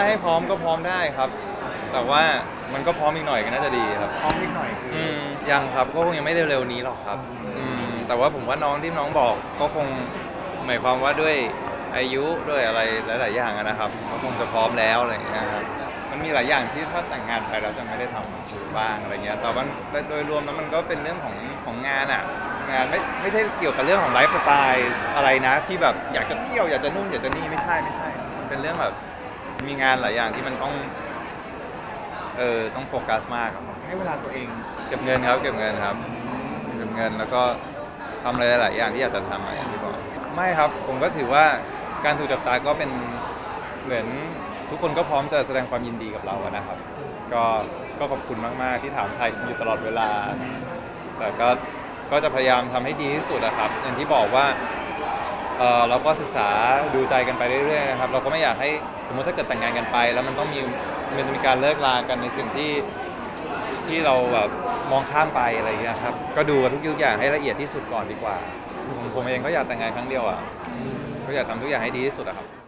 ให้พร้อมก็พร้อมได้ครับแต่ว่ามันก็พร้อมอีกหน่อยก็น่าจะดีครับพร้อมนิดหน่อยคือยังครับก็คงยังไม่เร็วๆนี้หรอกครับแต่ว่าผมว่าน้องที่น้องบอกก็คงหมายความว่าด้วยอายุด้วยอะไรหลายๆอย่างนะครับก็คงจะพร้อมแล้วอะไรอย่างเงี้ยครับมันมีหลายอย่างที่ถ้าแต่งงานไปเราจะไม่ได้ทำบ้างอะไรเงี้ยแต่ว่าโดยรวมแล้วมันก็เป็นเรื่องของงานอ่ะงานไม่ได้เกี่ยวกับเรื่องของไลฟ์สไตล์อะไรนะที่แบบอยากจะเที่ยวอยากจะนู่นอยากจะนี่ไม่ใช่มันเป็นเรื่องแบบมีงานหลายอย่างที่มันต้องโฟกัสมากครับให้เวลาตัวเองเก็บเงินครับเก็บเงินแล้วก็ทำอะไรหลายอย่างที่อยากจะทำอย่างที่บอกไม่ครับผมก็ถือว่าการถูกจับตาก็เป็นเหมือนทุกคนก็พร้อมจะแสดงความยินดีกับเราอะนะครับก็ขอบคุณมากๆที่ถามไทยอยู่ตลอดเวลาแต่ก็จะพยายามทำให้ดีที่สุดอะครับอย่างที่บอกว่าเราก็ศึกษาดูใจกันไปเรื่อยๆนะครับเราก็ไม่อยากให้สมมติถ้าเกิดแต่งงานกันไปแล้วมันจะมีการเลิกลากันในสิ่งที่เราแบบมองข้ามไปอะไรอย่างเงี้ยครับก็ดูทุกอย่างให้ละเอียดที่สุดก่อนดีกว่าผมเองก็อยากแต่งงานครั้งเดียวอ่ะก็อยากทำทุกอย่างให้ดีที่สุดอะครับ